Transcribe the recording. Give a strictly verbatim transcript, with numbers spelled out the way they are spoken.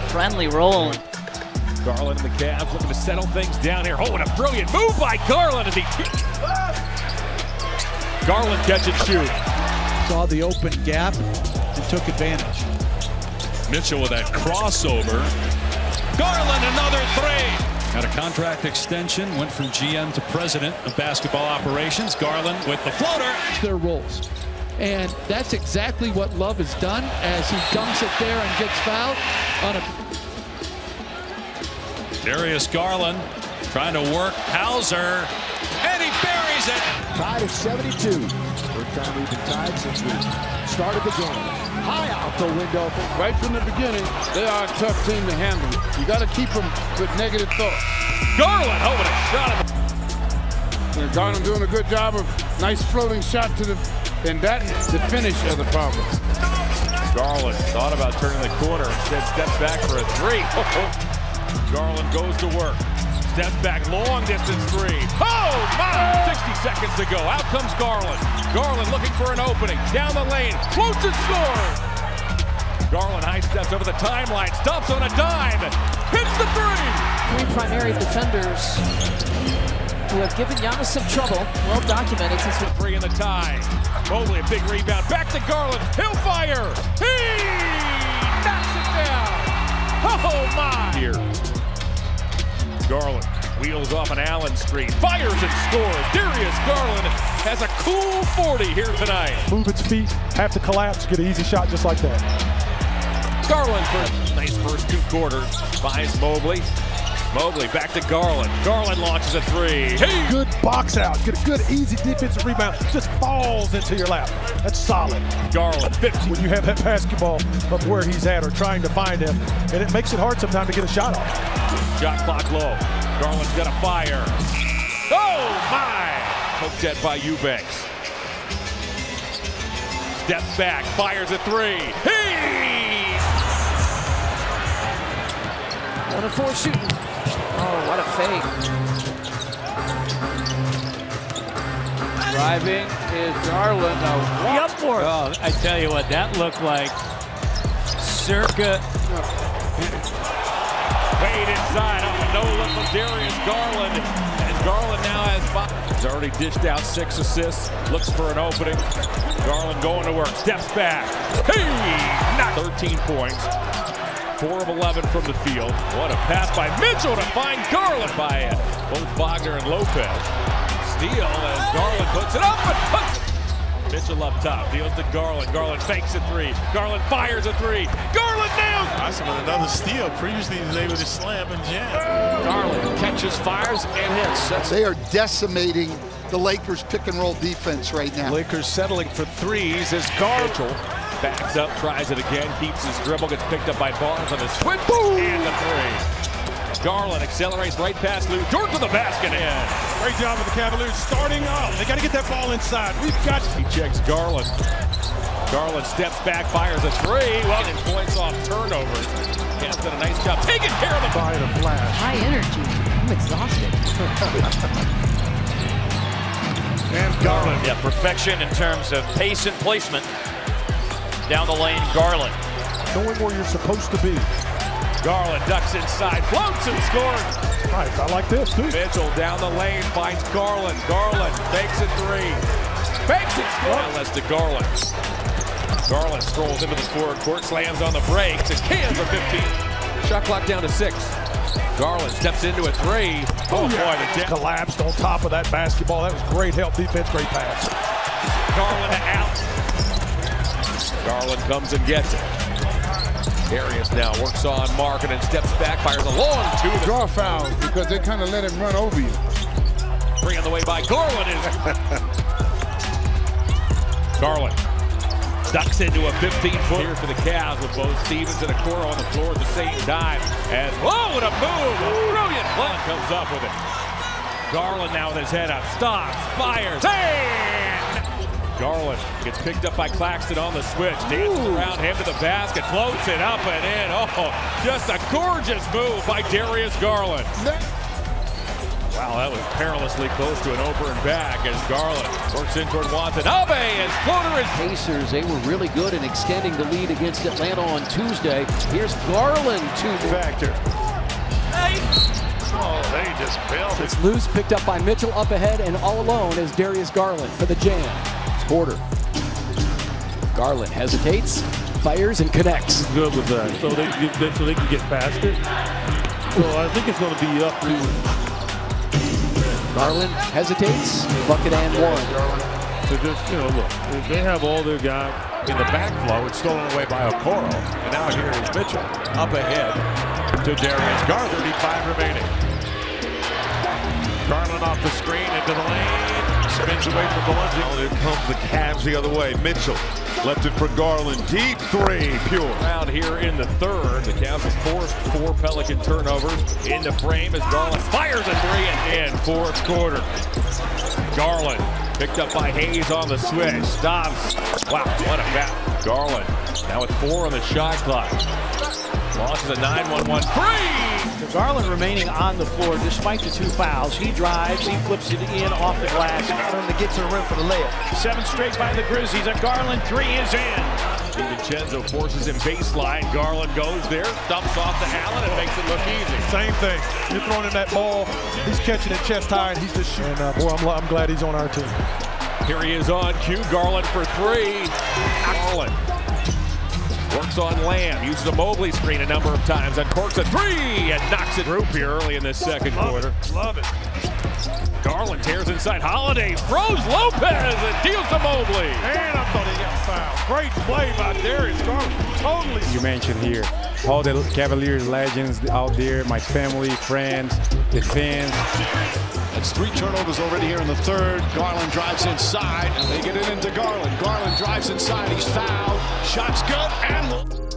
friendly rolling. Garland and the Cavs looking to settle things down here. Oh, and a brilliant move by Garland as he... Garland catch and shoot. Saw the open gap and took advantage. Mitchell with that crossover. Garland, another three. Had a contract extension, went from G M to president of basketball operations. Garland with the floater. Their roles. And that's exactly what Love has done as he dunks it there and gets fouled on a... Darius Garland trying to work Hauser, and he buries it. Tied at seventy-two. First time we've been tied since we started the game. High out the window. Right from the beginning, they are a tough team to handle. You got to keep them with negative thoughts. Garland, oh, what a shot. And Garland doing a good job of nice floating shot to the, and that the finish of the problem. Garland thought about turning the corner, instead steps back for a three. Garland goes to work. Steps back, long distance three. Oh, my! sixty seconds to go. Out comes Garland. Garland looking for an opening. Down the lane. Floats and scores. Garland high steps over the timeline. Stops on a dime. Hits the three. Three primary defenders who have given Giannis some trouble. Well documented since we... Three in the tie. Mobley, a big rebound. Back to Garland. He'll fire. He knocks it down. Oh, my! Here. Garland wheels off an Allen Street, fires and scores. Darius Garland has a cool forty here tonight. Move its feet, have to collapse, get an easy shot just like that. Garland for a nice first two quarters. Finds Mobley. Mobley back to Garland. Garland launches a three. Hey! Good box out, get a good easy defensive rebound, just falls into your lap. That's solid. Garland, fifty. When you have that basketball up where he's at or trying to find him, and it makes it hard sometimes to get a shot off. Shot clock low. Garland's got a fire. Oh my! Poked at by Eubanks. Steps back, fires a three. Hey! One of four shooting. Oh, what a fake. Driving is Garland. The upward. Oh, I tell you what, that looked like circa. Wade inside off a no-look from Darius Garland. And Garland now has five. He's already dished out six assists. Looks for an opening. Garland going to work. Steps back. Hey! Not thirteen points. four of eleven from the field. What a pass by Mitchell to find Garland by it. Both Wagner and Lopez. Steal as Garland puts it up and puts. Mitchell up top, deals to Garland. Garland fakes a three. Garland fires a three. Garland nails it! Awesome, and another steal. Previously, he was able to slam and jam. Garland catches, fires, and hits. That's They are decimating the Lakers pick and roll defense right now. Lakers settling for threes as Garland backs up, tries it again, keeps his dribble, gets picked up by Barnes on his switch, and the three. Garland accelerates right past Lou Dort to the basket in. Great job with the Cavaliers starting up. They got to get that ball inside. We've got. He checks Garland. Garland steps back, fires a three. Well, and points off turnovers. Cam's done a nice job taking care of the By the flash. High energy. I'm exhausted. And Garland. Yeah, perfection in terms of pace and placement. Down the lane, Garland. Knowing where you're supposed to be. Garland ducks inside, floats and scores. Nice, I like this too. Mitchell down the lane, finds Garland. Garland fakes a three. Fakes it, scores. That's to Garland. Garland strolls into the forward court, slams on the brakes, and cans a fifteen. Shot clock down to six. Garland steps into a three. Oh, oh yeah. boy, the collapsed on top of that basketball. That was great help defense, great pass. Garland out. Garland comes and gets it. Darius now works on Mark and then steps back, fires a long two. Draw fouls because they kind of let him run over you. Bring on the way by Garland is. Garland ducks into a fifteen-foot here for the Cavs with both Stevens and Okoro on the floor at the same time. As whoa, what a move! A brilliant play comes up with it. Garland now with his head up, stops, fires, and Garland gets picked up by Claxton on the switch, dances Ooh. around him to the basket, floats it up and in. Oh, just a gorgeous move by Darius Garland. Wow, foul. That was perilously close to an over and back as Garland works in toward Watanabe as floater is. Pacers, they were really good in extending the lead against Atlanta on Tuesday. Here's Garland to Factor. Oh, they just bailed it. It's loose, picked up by Mitchell, up ahead, and all alone is Darius Garland for the jam. Porter. Garland hesitates, fires, and connects. Good with that, so they, they so they can get past it. So I think it's going to be up to Garland hesitates, bucket and one. So just, you know, look, if they have all their guys in the back flow. It's stolen away by Okoro. And now here is Mitchell up ahead to Darius Garland. thirty-five remaining. Garland off the screen into the lane. Spins away from the lunge. Oh, here comes the Cavs the other way. Mitchell left it for Garland. Deep three, pure. Round here in the third. The Cavs have forced four Pelican turnovers. In the frame as Garland fires a three and in fourth quarter. Garland picked up by Hayes on the switch. Stops. Wow, what a foul. Garland now with four on the shot clock. Launches a nine one one three. So Garland remaining on the floor despite the two fouls. He drives, he flips it in off the glass. Garland to get to the rim for the layup. Seven straight by the Grizzlies. A Garland three is in. DiVincenzo forces him baseline. Garland goes there, dumps off to Allen and makes it look easy. Same thing. You're throwing him that ball. He's catching it chest high, and he's just shooting. And, uh, boy, I'm, I'm glad he's on our team. Here he is on cue. Garland for three. Garland works on Lamb. Uses a Mobley screen a number of times. Uncorks a three and knocks it through here early in this second Love quarter. It. Love it. Garland tears inside. Holiday throws Lopez and deals to Mobley. And I thought he got fouled. Great play by Darius Garland. Totally. You mentioned here all the Cavaliers legends out there, my family, friends, the fans. It's three turnovers already here in the third. Garland drives inside. They get it into Garland. Garland drives inside. He's fouled. Shot's good and